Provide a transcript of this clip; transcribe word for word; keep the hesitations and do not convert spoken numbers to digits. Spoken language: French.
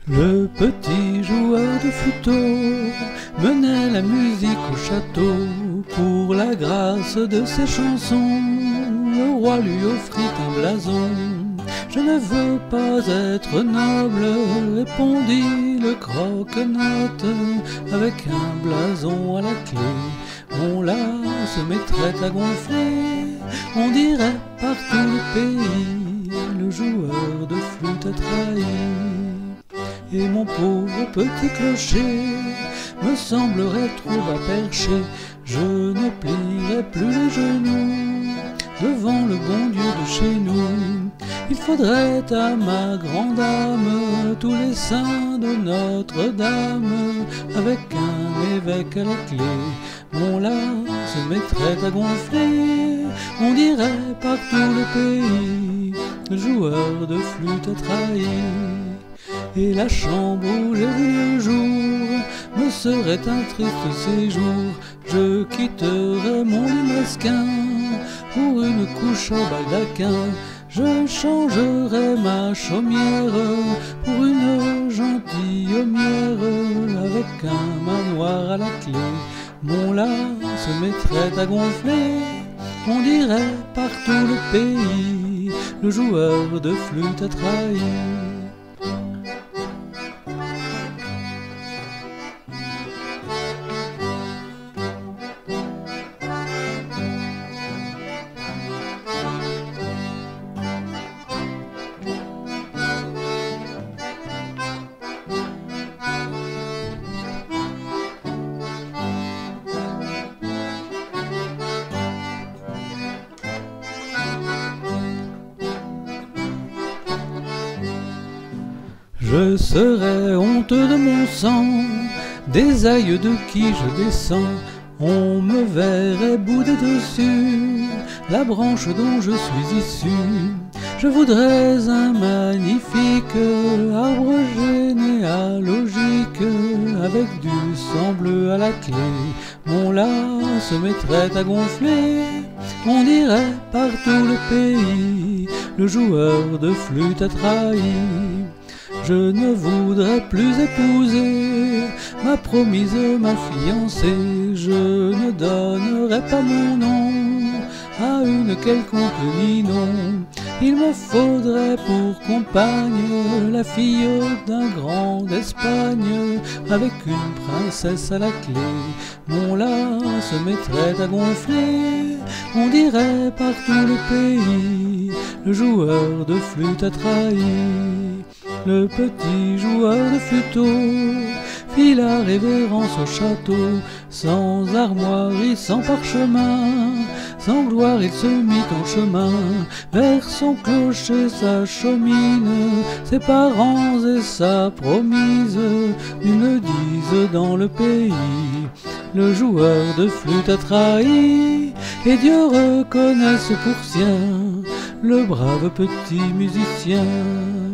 Le petit joueur de flûteau menait la musique au château. Pour la grâce de ses chansons, le roi lui offrit un blason. Je ne veux pas être noble, répondit le croque-note, avec un blason à la clé. On là se mettrait à gonfler, on dirait par tout le pays, le joueur de flûte a trahi. Et mon pauvre petit clocher me semblerait trop bas perché. Je ne plierai plus les genoux devant le bon Dieu de chez nous. Il faudrait à ma grande âme tous les saints de Notre-Dame, avec un évêque à la clé. Mon là se mettrait à gonfler, on dirait par tout le pays, le joueur de flûte a trahi. Et la chambre où j'ai vu le jour me serait un triste séjour. Je quitterais mon lit mesquin pour une couche au baldaquin. Je changerais ma chaumière pour une gentilhommière, avec un manoir à la clé. Mon là se mettrait à gonfler, on dirait par tout le pays, le joueur de flûte a trahi. Je serais honteux de mon sang, des aïeux de qui je descends. On me verrait bouder dessus la branche dont je suis issu. Je voudrais un magnifique arbre généalogique, avec du sang bleu à la clé. Mon là se mettrait à gonfler, on dirait par tout le pays, le joueur de flûte a trahi. Je ne voudrais plus épouser ma promise, ma fiancée. Je ne donnerai pas mon nom à une quelconque ninon. Il me faudrait pour compagne la fille d'un grand d'Espagne, avec une princesse à la clé. Mon là se mettrait à gonfler, on dirait par tout le pays, le joueur de flûte a trahi. Le petit joueur de flûteau fit la révérence au château, sans armoirie, sans parchemin, sans gloire il se mit en chemin, vers son clocher, sa chaumine, ses parents et sa promise. Nul ne dise dans le pays, le joueur de flûte a trahi, et Dieu reconnaisse pour sien le brave petit musicien.